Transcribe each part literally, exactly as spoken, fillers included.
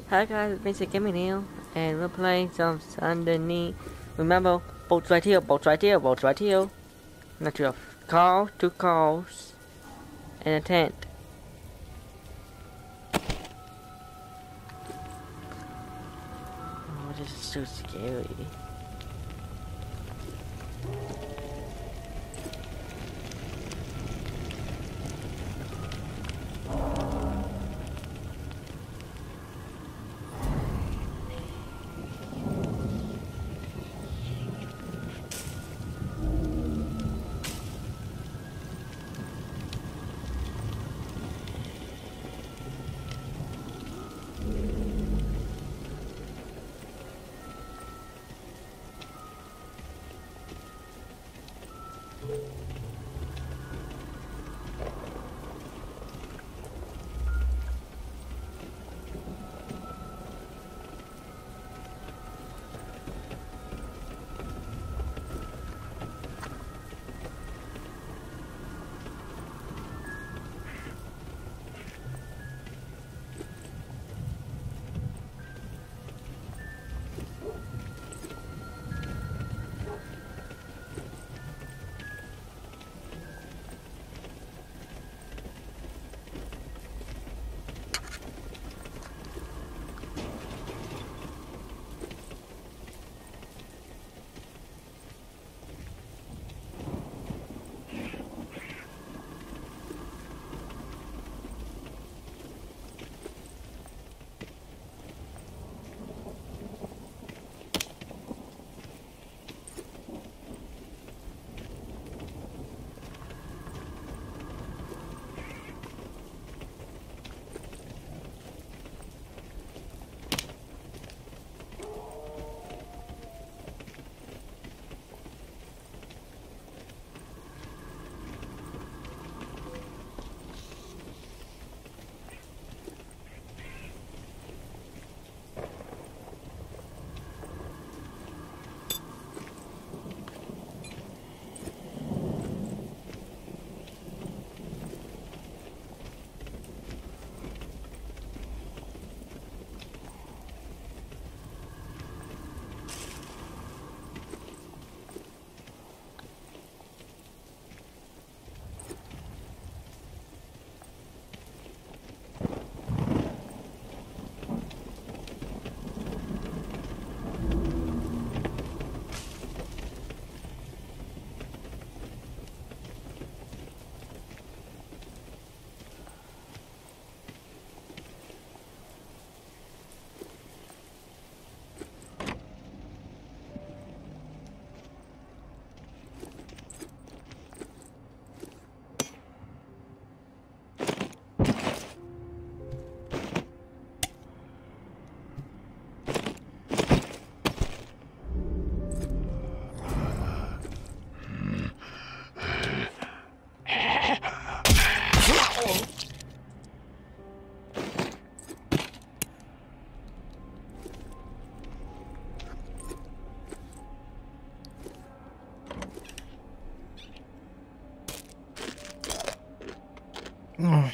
Hi guys, it's Vincent Gaming here, and we're playing some underneath. Remember, boats right here, boats right here, boats right here. Not two cars, two cars, and a tent. Oh, this is so scary. Mm.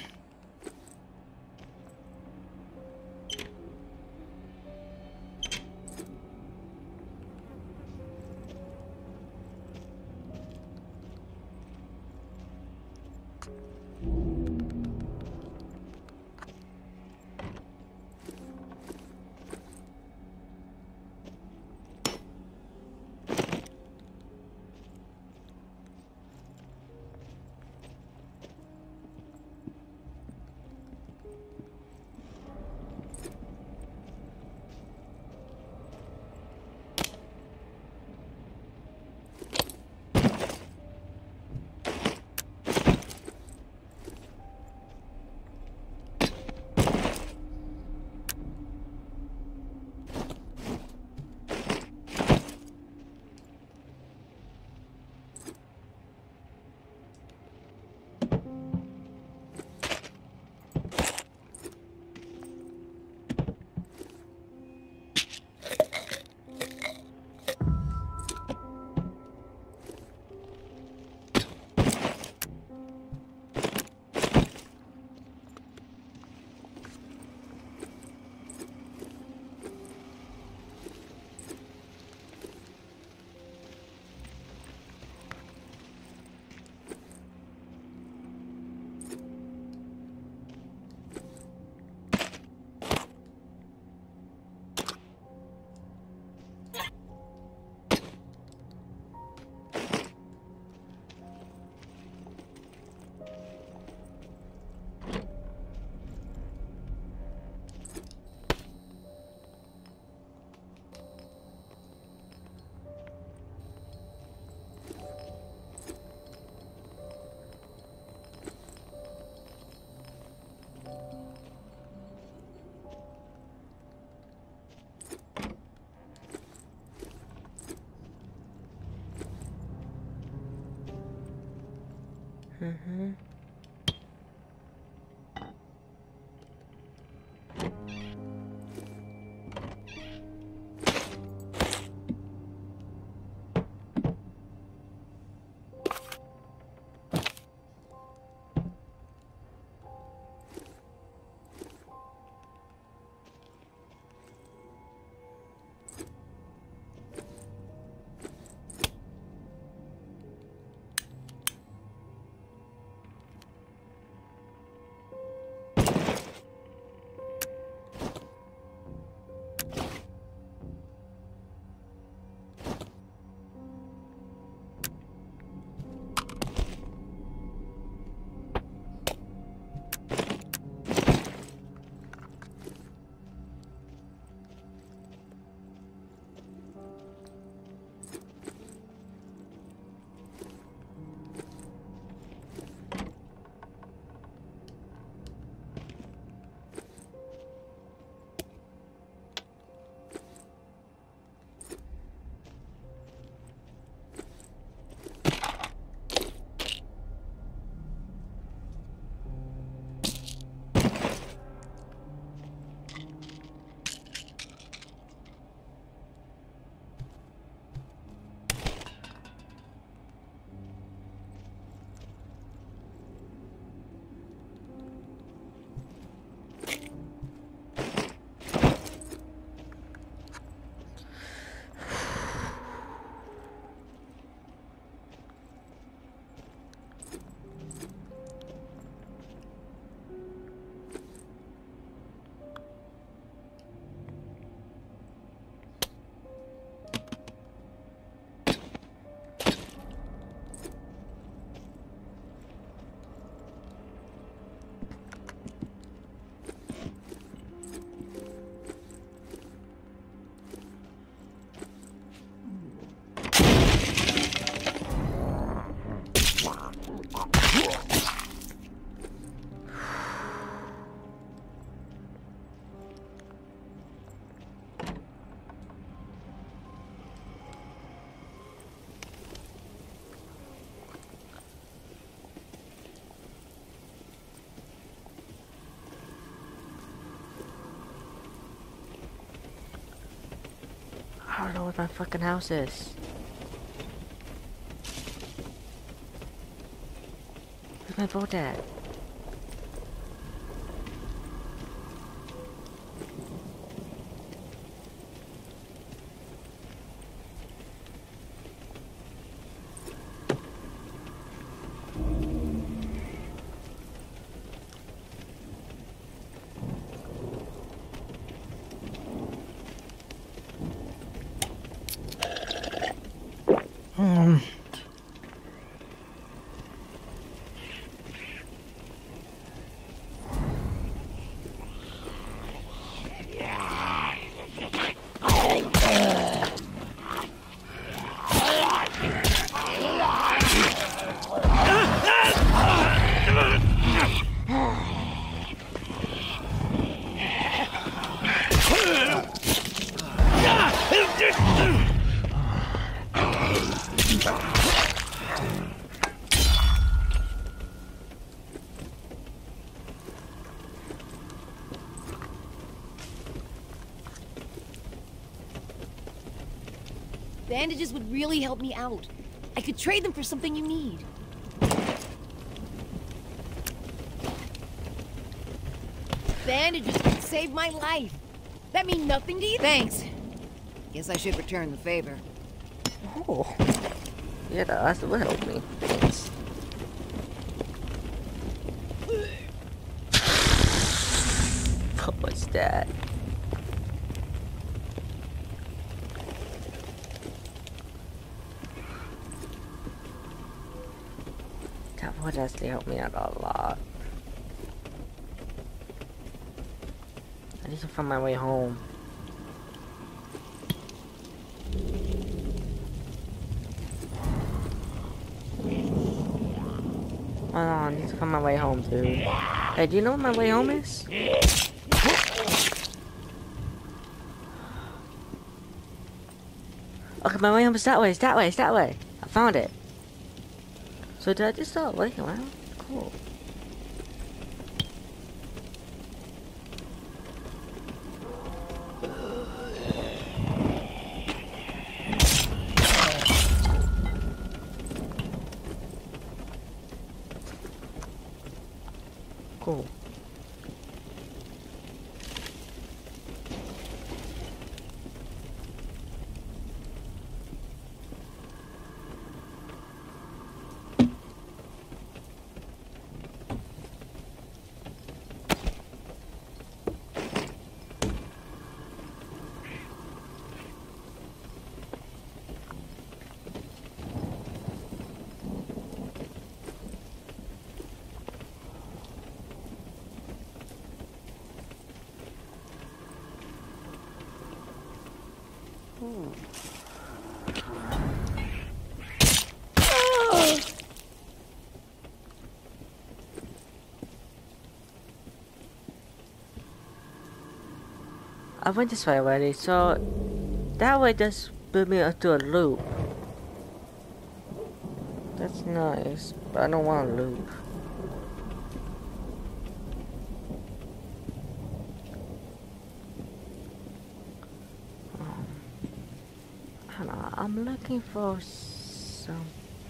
Mm-hmm. I don't know what my fucking house is. Where's my boat at? Um. Bandages would really help me out. I could trade them for something you need. Bandages could save my life. That mean nothing to you? Thanks. Guess I should return the favor. Oh. Yeah, that will help me. Thanks. What was that? That would actually help me out a lot. I need to find my way home. Hold on, I need to find my way home, dude. Hey, do you know what my way home is? Okay, my way home is that way, it's that way, it's that way. I found it. So did I just start looking around? Cool. Cool. I went this way already, so that way just build me up to a loop. That's nice, but I don't want a loop. Um, I don't know, I'm looking for some.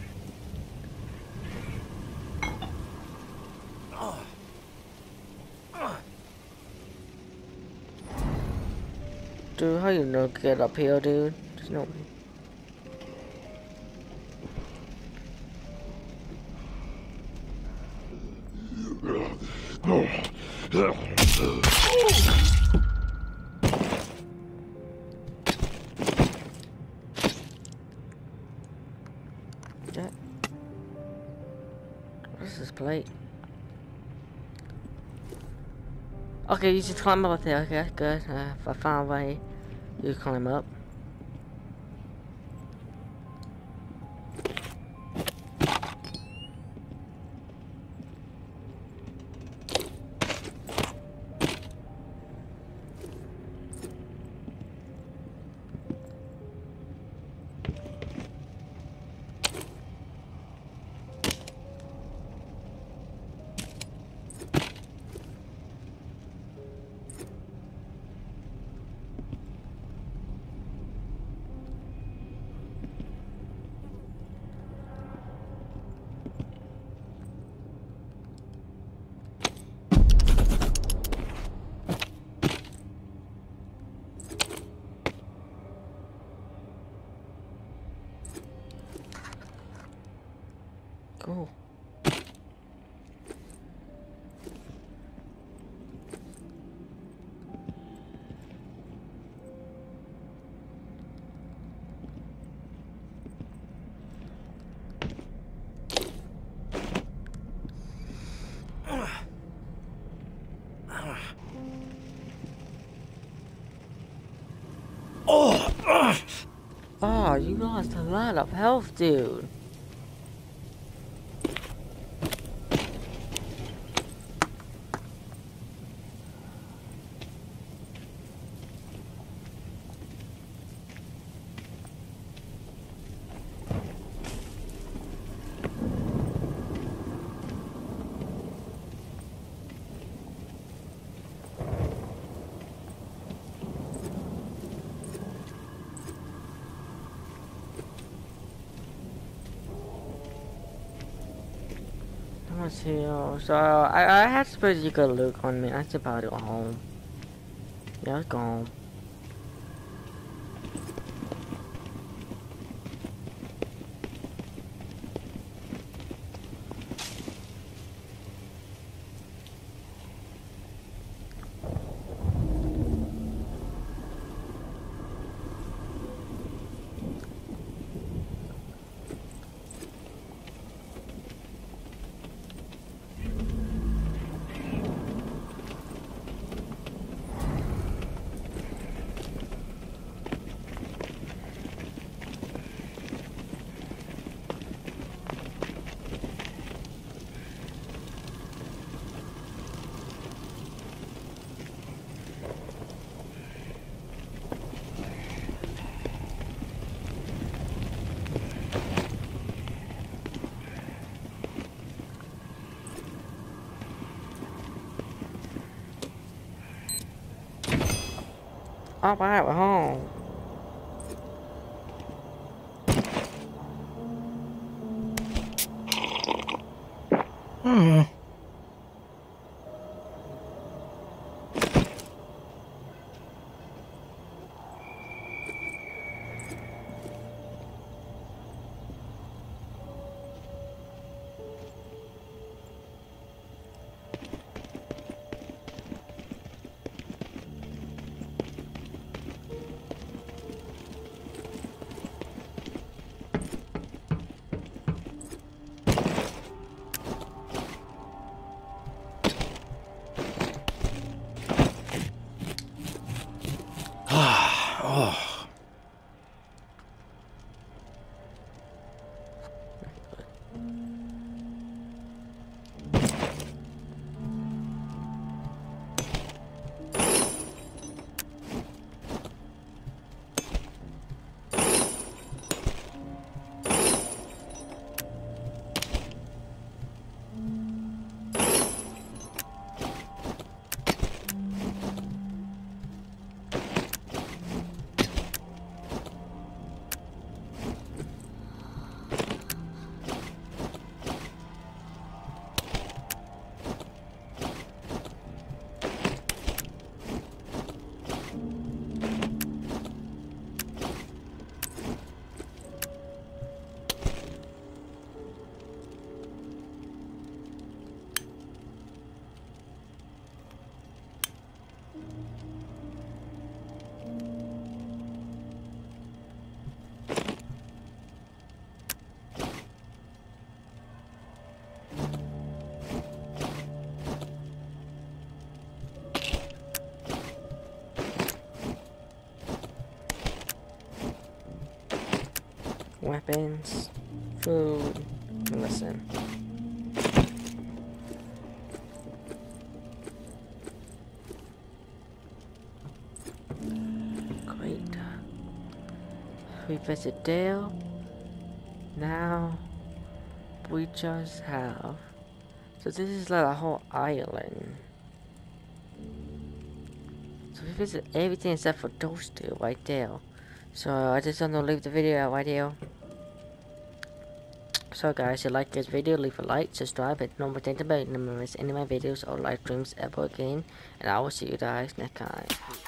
Dude, how you know get up here, dude? There's no way. That. What's this plate? Okay, you just climb up there. Okay, good. Uh, if I find a way, you climb up. Cool. Oh, you lost a lot of health, dude. Let's see. uh, So I I had pretty good look on me. I should probably go home. Yeah, let's go home. Alright, we're home. Hmm. Oh. Weapons, food, listen. Great. We visit Dale. Now we just have. So this is like a whole island. So we visit everything except for those two right there. So I just want to leave the video right here. So guys, if you like this video, leave a like, subscribe, and don't forget to bell to never miss any of my videos or live streams ever again. And I will see you guys next time.